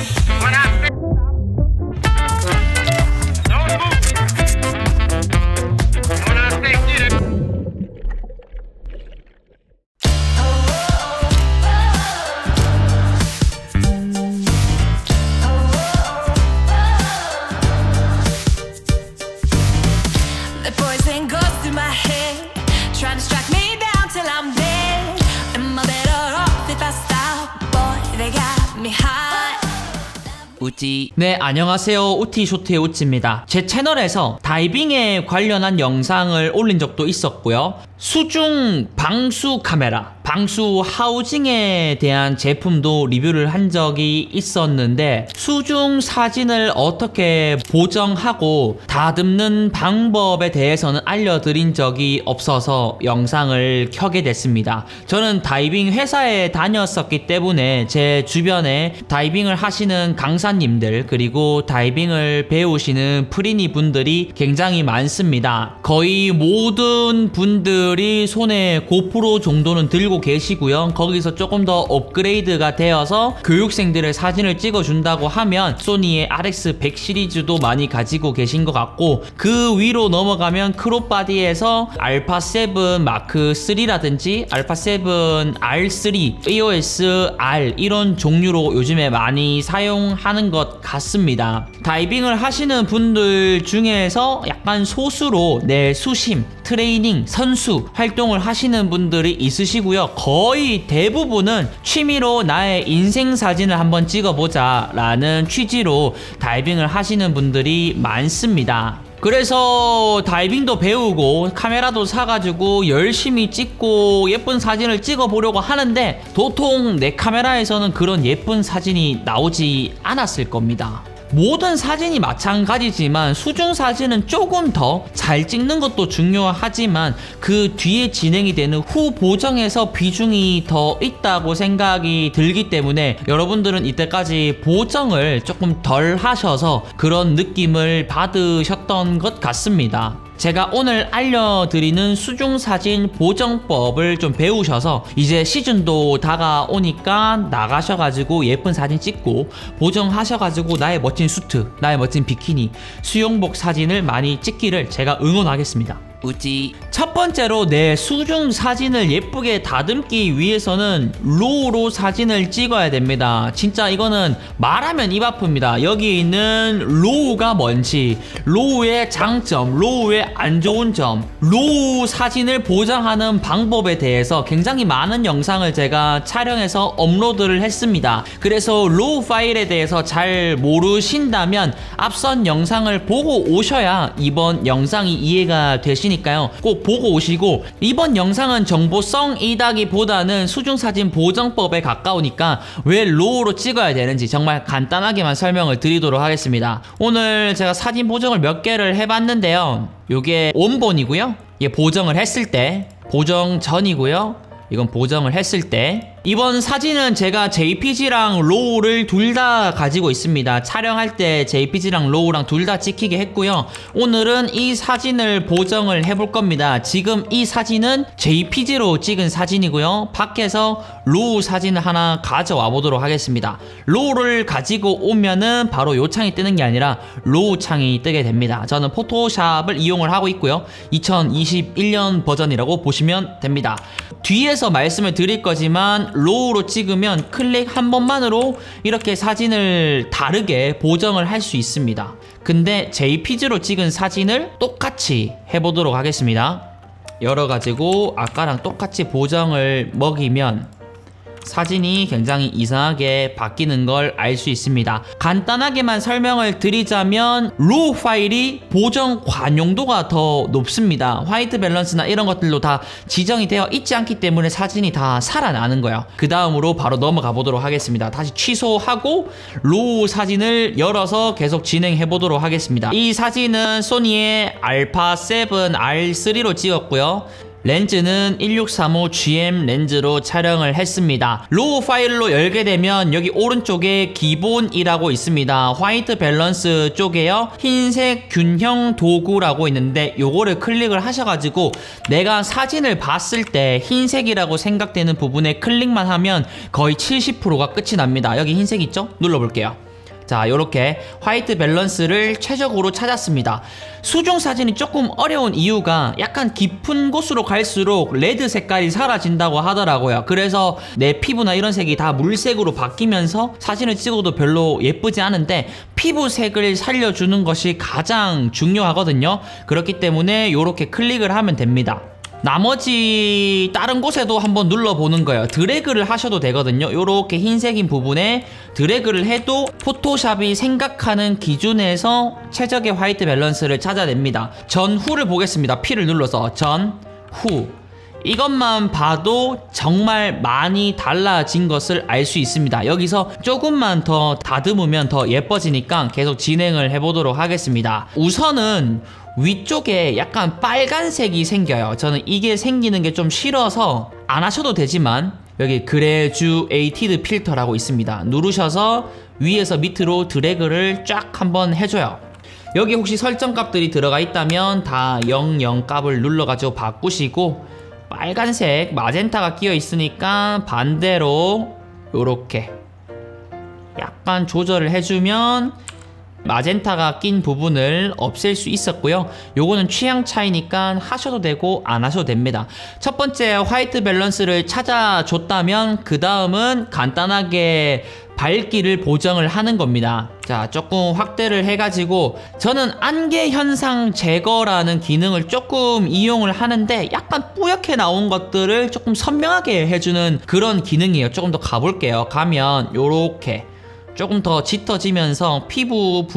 우찌. 네, 안녕하세요. 우티쇼트의 우찌입니다. 제 채널에서 다이빙에 관련한 영상을 올린 적도 있었고요. 수중 방수 카메라, 방수 하우징에 대한 제품도 리뷰를 한 적이 있었는데, 수중 사진을 어떻게 보정하고 다듬는 방법에 대해서는 알려드린 적이 없어서 영상을 켜게 됐습니다. 저는 다이빙 회사에 다녔었기 때문에 제 주변에 다이빙을 하시는 강사님들, 그리고 다이빙을 배우시는 프리니 분들이 굉장히 많습니다. 거의 모든 분들이 손에 고프로 정도는 들고 계시고요. 거기서 조금 더 업그레이드가 되어서 교육생들의 사진을 찍어준다고 하면 소니의 RX100 시리즈도 많이 가지고 계신 것 같고, 그 위로 넘어가면 크롭바디에서 알파7 마크3라든지 알파7 R3, EOS R 이런 종류로 요즘에 많이 사용하는 것 같습니다. 다이빙을 하시는 분들 중에서 약간 소수로 수심, 트레이닝, 선수 활동을 하시는 분들이 있으시고요. 거의 대부분은 취미로 나의 인생 사진을 한번 찍어보자 라는 취지로 다이빙을 하시는 분들이 많습니다. 그래서 다이빙도 배우고 카메라도 사가지고 열심히 찍고 예쁜 사진을 찍어보려고 하는데, 도통 내 카메라에서는 그런 예쁜 사진이 나오지 않았을 겁니다. 모든 사진이 마찬가지지만 수중 사진은 조금 더 잘 찍는 것도 중요하지만 그 뒤에 진행이 되는 후 보정에서 비중이 더 있다고 생각이 들기 때문에 여러분들은 이때까지 보정을 조금 덜 하셔서 그런 느낌을 받으셨던 것 같습니다. 제가 오늘 알려드리는 수중사진 보정법을 좀 배우셔서 이제 시즌도 다가오니까 나가셔가지고 예쁜 사진 찍고 보정하셔가지고 나의 멋진 수트, 나의 멋진 비키니, 수영복 사진을 많이 찍기를 제가 응원하겠습니다. 우찌. 첫 번째로 내 수중 사진을 예쁘게 다듬기 위해서는 로우로 사진을 찍어야 됩니다. 진짜 이거는 말하면 입 아픕니다. 여기 있는 로우가 뭔지, 로우의 장점, 로우의 안 좋은 점, 로우 사진을 보정하는 방법에 대해서 굉장히 많은 영상을 제가 촬영해서 업로드를 했습니다. 그래서 로우 파일에 대해서 잘 모르신다면 앞선 영상을 보고 오셔야 이번 영상이 이해가 되시니까요. 꼭 보고 오시고, 이번 영상은 정보성이다기보다는 수중사진 보정법에 가까우니까 왜 로우로 찍어야 되는지 정말 간단하게만 설명을 드리도록 하겠습니다. 오늘 제가 사진 보정을 몇 개를 해봤는데요. 요게 원본이고요. 이게 보정을 했을 때, 보정 전이고요. 이건 보정을 했을 때. 이번 사진은 제가 JPG랑 로우를 둘 다 가지고 있습니다. 촬영할 때 JPG랑 로우랑 둘 다 찍히게 했고요. 오늘은 이 사진을 보정을 해볼 겁니다. 지금 이 사진은 JPG로 찍은 사진이고요. 밖에서 로우 사진을 하나 가져와 보도록 하겠습니다. 로우를 가지고 오면은 바로 요 창이 뜨는 게 아니라 로우 창이 뜨게 됩니다. 저는 포토샵을 이용을 하고 있고요. 2021년 버전이라고 보시면 됩니다. 뒤에서 말씀을 드릴 거지만 로우로 찍으면 클릭 한 번만으로 이렇게 사진을 다르게 보정을 할 수 있습니다. 근데 JPG로 찍은 사진을 똑같이 해보도록 하겠습니다. 열어가지고 아까랑 똑같이 보정을 먹이면 사진이 굉장히 이상하게 바뀌는 걸 알 수 있습니다. 간단하게만 설명을 드리자면 로우 파일이 보정 관용도가 더 높습니다. 화이트 밸런스나 이런 것들로 다 지정이 되어 있지 않기 때문에 사진이 다 살아나는 거예요. 그 다음으로 바로 넘어가 보도록 하겠습니다. 다시 취소하고 로우 사진을 열어서 계속 진행해 보도록 하겠습니다. 이 사진은 소니의 알파7 R3로 찍었고요. 렌즈는 1635GM 렌즈로 촬영을 했습니다. 로우 파일로 열게 되면 여기 오른쪽에 기본이라고 있습니다. 화이트 밸런스 쪽에요, 흰색 균형 도구라고 있는데 요거를 클릭을 하셔가지고 내가 사진을 봤을 때 흰색이라고 생각되는 부분에 클릭만 하면 거의 70%가 끝이 납니다. 여기 흰색 있죠? 눌러볼게요. 자, 요렇게 화이트 밸런스를 최적으로 찾았습니다. 수중 사진이 조금 어려운 이유가 약간 깊은 곳으로 갈수록 레드 색깔이 사라진다고 하더라고요. 그래서 내 피부나 이런 색이 다 물색으로 바뀌면서 사진을 찍어도 별로 예쁘지 않은데 피부색을 살려주는 것이 가장 중요하거든요. 그렇기 때문에 요렇게 클릭을 하면 됩니다. 나머지 다른 곳에도 한번 눌러보는 거예요. 드래그를 하셔도 되거든요. 요렇게 흰색인 부분에 드래그를 해도 포토샵이 생각하는 기준에서 최적의 화이트 밸런스를 찾아냅니다. 전후를 보겠습니다. P를 눌러서 전, 후. 이것만 봐도 정말 많이 달라진 것을 알 수 있습니다. 여기서 조금만 더 다듬으면 더 예뻐지니까 계속 진행을 해보도록 하겠습니다. 우선은 위쪽에 약간 빨간색이 생겨요. 저는 이게 생기는 게 좀 싫어서 안 하셔도 되지만 여기 그레주에이티드 필터라고 있습니다. 누르셔서 위에서 밑으로 드래그를 쫙 한번 해줘요. 여기 혹시 설정값들이 들어가 있다면 다 00 값을 눌러가지고 바꾸시고 빨간색 마젠타가 끼어 있으니까 반대로 요렇게 약간 조절을 해주면 마젠타가 낀 부분을 없앨 수 있었고요. 요거는 취향 차이니까 하셔도 되고 안 하셔도 됩니다. 첫 번째 화이트 밸런스를 찾아줬다면 그 다음은 간단하게 밝기를 보정을 하는 겁니다. 자, 조금 확대를 해가지고 저는 안개 현상 제거라는 기능을 조금 이용을 하는데 약간 뿌옇게 나온 것들을 조금 선명하게 해주는 그런 기능이에요. 조금 더 가볼게요. 가면 요렇게 조금 더 짙어지면서 피부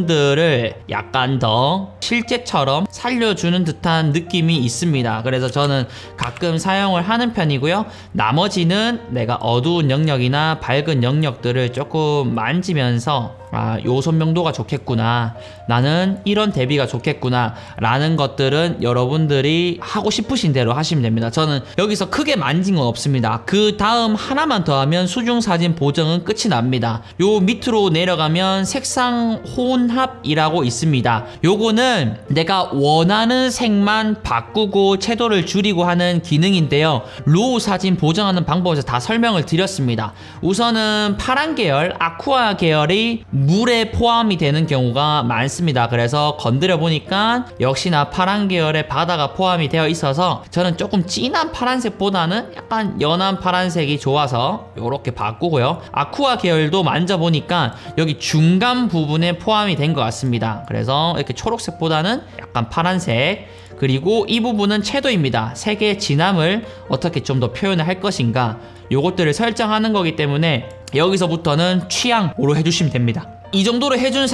부분들을 약간 더 실제처럼 살려주는 듯한 느낌이 있습니다. 그래서 저는 가끔 사용을 하는 편이고요. 나머지는 내가 어두운 영역이나 밝은 영역들을 조금 만지면서 아, 요 선명도가 좋겠구나, 나는 이런 대비가 좋겠구나 라는 것들은 여러분들이 하고 싶으신 대로 하시면 됩니다. 저는 여기서 크게 만진 건 없습니다. 그 다음 하나만 더 하면 수중사진 보정은 끝이 납니다. 요 밑으로 내려가면 색상 혼합이라고 있습니다. 요거는 내가 원하는 색만 바꾸고 채도를 줄이고 하는 기능인데요. 로우 사진 보정하는 방법에서 다 설명을 드렸습니다. 우선은 파란 계열, 아쿠아 계열이 물에 포함이 되는 경우가 많습니다. 그래서 건드려 보니까 역시나 파란 계열의 바다가 포함이 되어 있어서 저는 조금 진한 파란색보다는 약간 연한 파란색이 좋아서 이렇게 바꾸고요. 아쿠아 계열도 만져보니까 여기 중간 부분에 포함이 된 것 같습니다. 그래서 이렇게 초록색보다는 약간 파란색, 그리고 이 부분은 채도입니다. 색의 진함을 어떻게 좀 더 표현을 할 것인가, 요것들을 설정하는 거기 때문에 여기서부터는 취향으로 해주시면 됩니다. 이 정도로 해준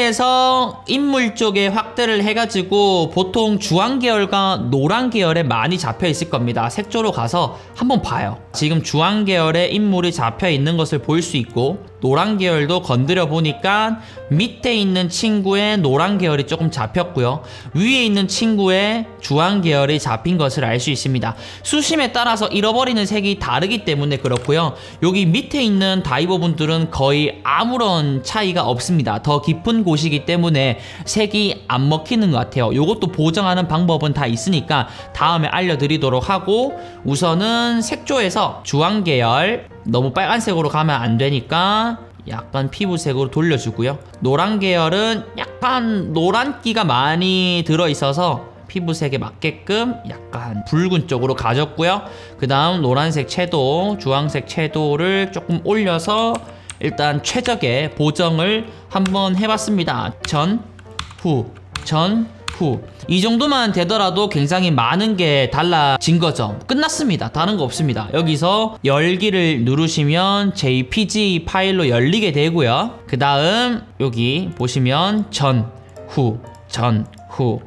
상태에서 인물 쪽에 확대를 해가지고 보통 주황 계열과 노란 계열에 많이 잡혀 있을 겁니다. 색조로 가서 한번 봐요. 지금 주황 계열의 인물이 잡혀 있는 것을 볼 수 있고, 노란 계열도 건드려 보니까 밑에 있는 친구의 노란 계열이 조금 잡혔고요, 위에 있는 친구의 주황 계열이 잡힌 것을 알 수 있습니다. 수심에 따라서 잃어버리는 색이 다르기 때문에 그렇고요. 여기 밑에 있는 다이버분들은 거의 아무런 차이가 없습니다. 더 깊은 곳이기 때문에 색이 안 먹히는 것 같아요. 요것도 보정하는 방법은 다 있으니까 다음에 알려드리도록 하고, 우선은 색조에서 주황 계열 너무 빨간색으로 가면 안 되니까 약간 피부색으로 돌려주고요. 노란 계열은 약간 노란기가 많이 들어있어서 피부색에 맞게끔 약간 붉은 쪽으로 가졌고요. 그 다음 노란색 채도, 주황색 채도를 조금 올려서 일단 최적의 보정을 한번 해봤습니다. 전, 후, 전, 후. 이 정도만 되더라도 굉장히 많은 게 달라진 거죠. 끝났습니다. 다른 거 없습니다. 여기서 열기를 누르시면 JPG 파일로 열리게 되고요. 그 다음 여기 보시면 전, 후, 전, 후.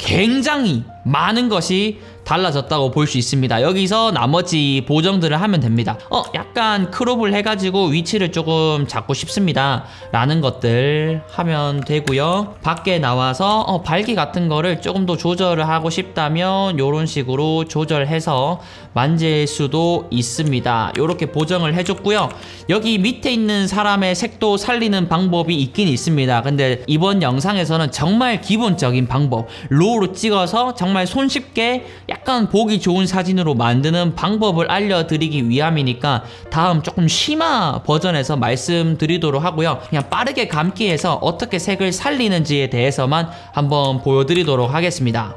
굉장히 많은 것이 달라졌다고 볼 수 있습니다. 여기서 나머지 보정들을 하면 됩니다. 약간 크롭을 해가지고 위치를 조금 잡고 싶습니다 라는 것들 하면 되고요. 밖에 나와서 밝기 같은 거를 조금 더 조절을 하고 싶다면 이런 식으로 조절해서 만질 수도 있습니다. 이렇게 보정을 해줬고요. 여기 밑에 있는 사람의 색도 살리는 방법이 있긴 있습니다. 근데 이번 영상에서는 정말 기본적인 방법, 로우로 찍어서 정말 손쉽게 약간 보기 좋은 사진으로 만드는 방법을 알려드리기 위함이니까 다음 조금 심화 버전에서 말씀드리도록 하고요. 그냥 빠르게 감기해서 어떻게 색을 살리는지에 대해서만 한번 보여드리도록 하겠습니다.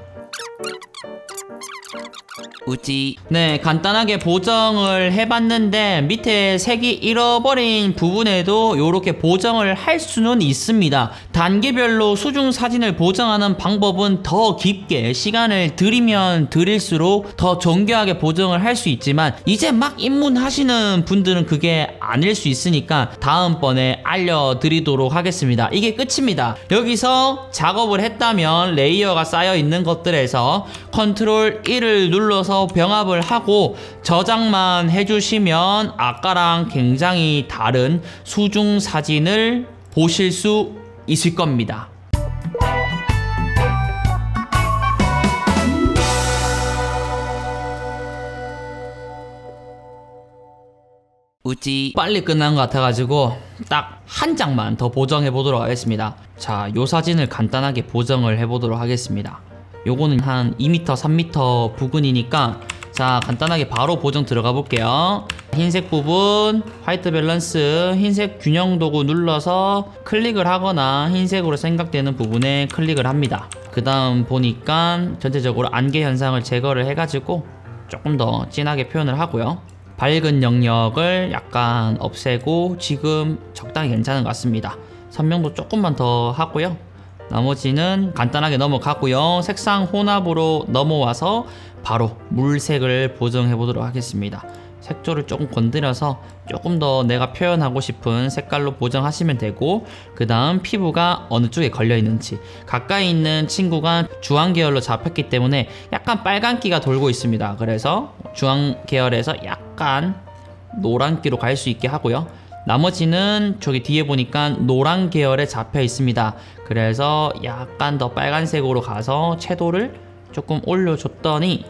우지. 네, 간단하게 보정을 해봤는데 밑에 색이 잃어버린 부분에도 이렇게 보정을 할 수는 있습니다. 단계별로 수중 사진을 보정하는 방법은 더 깊게 시간을 들이면 들일수록 더 정교하게 보정을 할 수 있지만 이제 막 입문하시는 분들은 그게 아닐 수 있으니까 다음번에 알려드리도록 하겠습니다. 이게 끝입니다. 여기서 작업을 했다면 레이어가 쌓여 있는 것들에서 컨트롤 1을 눌러서 병합을 하고 저장만 해주시면 아까랑 굉장히 다른 수중 사진을 보실 수 있을 겁니다. 우지. 빨리 끝난 것 같아가지고 딱 한 장만 더 보정해 보도록 하겠습니다. 자, 요 사진을 간단하게 보정을 해 보도록 하겠습니다. 요거는 한 2m, 3m 부근이니까 자, 간단하게 바로 보정 들어가 볼게요. 흰색 부분, 화이트 밸런스, 흰색 균형 도구 눌러서 클릭을 하거나 흰색으로 생각되는 부분에 클릭을 합니다. 그 다음 보니까 전체적으로 안개 현상을 제거를 해가지고 조금 더 진하게 표현을 하고요. 밝은 영역을 약간 없애고 지금 적당히 괜찮은 것 같습니다. 선명도 조금만 더 하고요. 나머지는 간단하게 넘어가고요. 색상 혼합으로 넘어와서 바로 물색을 보정해 보도록 하겠습니다. 색조를 조금 건드려서 조금 더 내가 표현하고 싶은 색깔로 보정하시면 되고, 그 다음 피부가 어느 쪽에 걸려 있는지, 가까이 있는 친구가 주황 계열로 잡혔기 때문에 약간 빨간기가 돌고 있습니다. 그래서 주황 계열에서 약간 노란기로 갈 수 있게 하고요. 나머지는 저기 뒤에 보니까 노란 계열에 잡혀 있습니다. 그래서 약간 더 빨간색으로 가서 채도를 조금 올려줬더니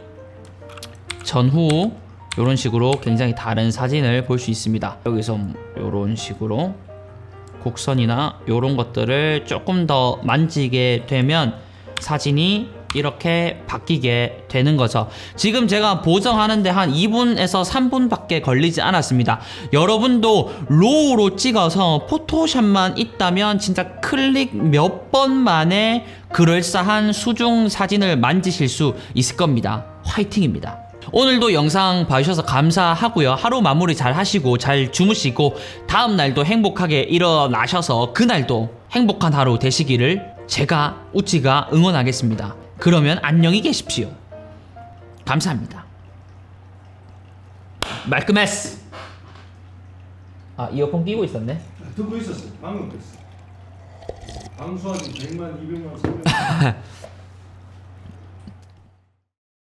전후 이런 식으로 굉장히 다른 사진을 볼 수 있습니다. 여기서 이런 식으로 곡선이나 이런 것들을 조금 더 만지게 되면 사진이 이렇게 바뀌게 되는 거죠. 지금 제가 보정하는데 한 2분에서 3분밖에 걸리지 않았습니다. 여러분도 로우로 찍어서 포토샵만 있다면 진짜 클릭 몇 번 만에 그럴싸한 수중 사진을 만지실 수 있을 겁니다. 화이팅입니다. 오늘도 영상 봐주셔서 감사하고요. 하루 마무리 잘 하시고 잘 주무시고 다음날도 행복하게 일어나셔서 그날도 행복한 하루 되시기를 제가 우찌가 응원하겠습니다. 그러면 안녕히 계십시오. 감사합니다. 말끔했어. 아, 이어폰 끼고 있었네. 듣고 있었어. 방금 됐어. 방수하지 100만, 200만, 300만.